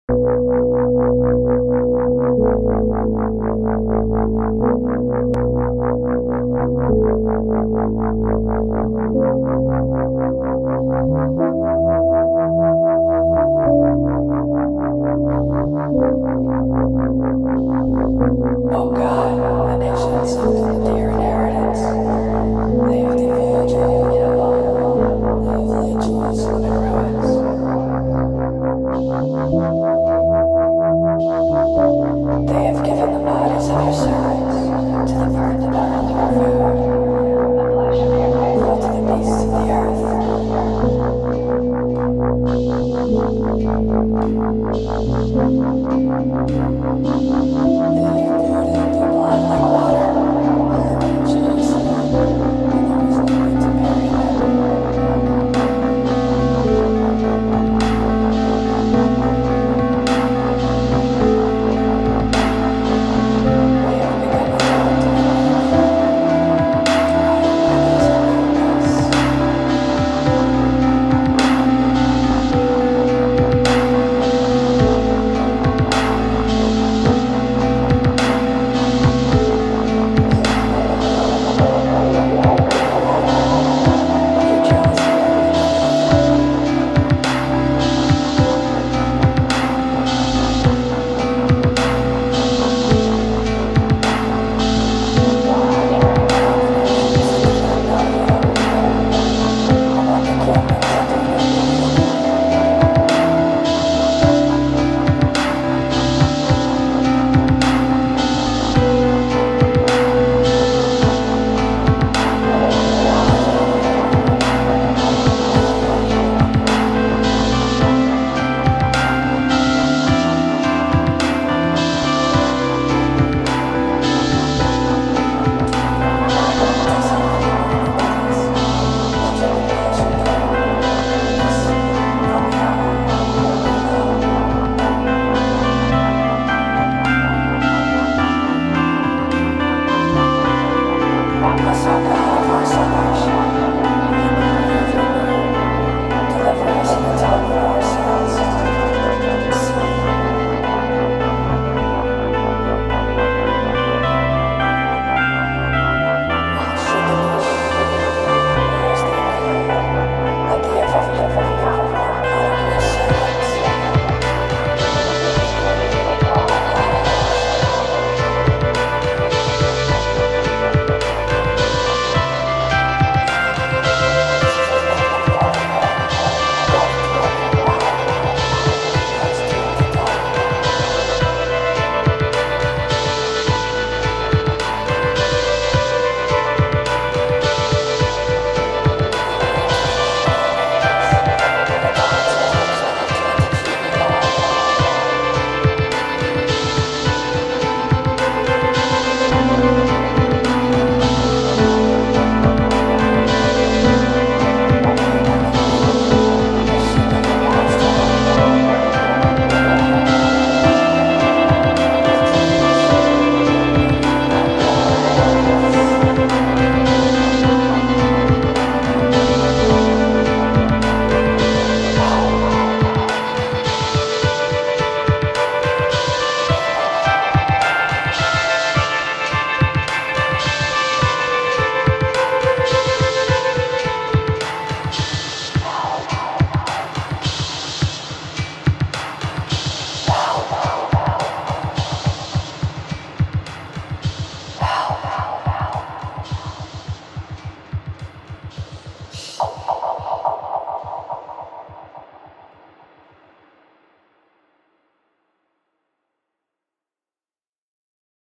Oh God, the nations of the inheritance, they have defiled you in abominable, they have laid Jerusalem in ruins. They have given the bodies of your servants to the birds of heaven for food, the flesh of your faithful to the beasts of the earth. They have polluted their blood like water.